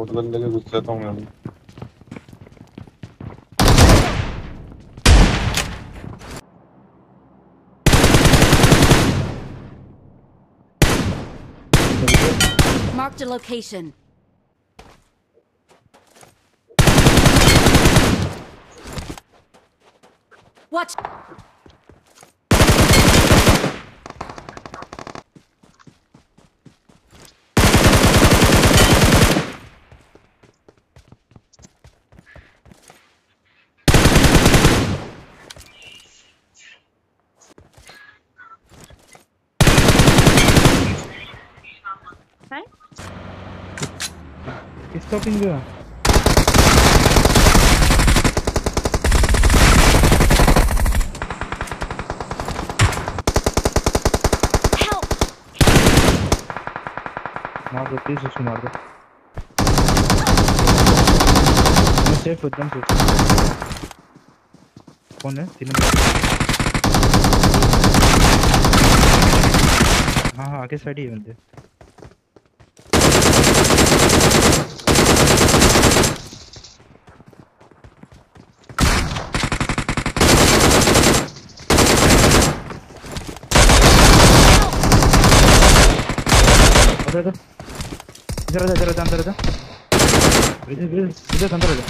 बंदे के गुस्से तो मैं भी। Marked a location. Watch. Hi. Stopping there. Help! मार दो प्लीज उसको मार दो मैं सेफ एकदम सेफ कौन है 3 नंबर हाँ हाँ आगे साइड ही है बंदे इधर इधर इधर अंदर इधर इधर अंदर इधर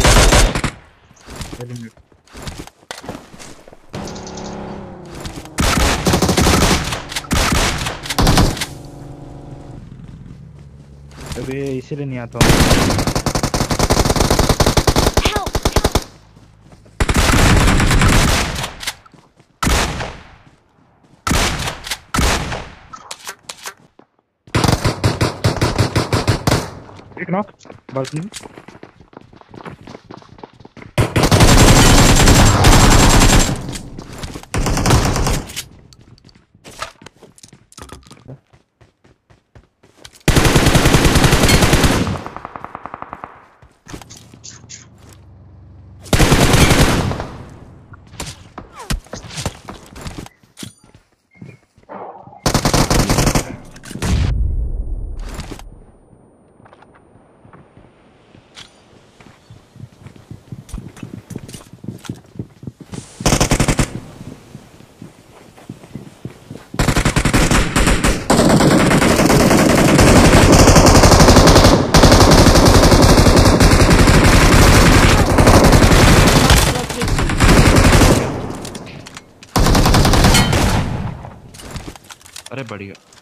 अबे इसीलिए नहीं आता हूँ एक नॉक बाल्कनी अरे बढ़िया।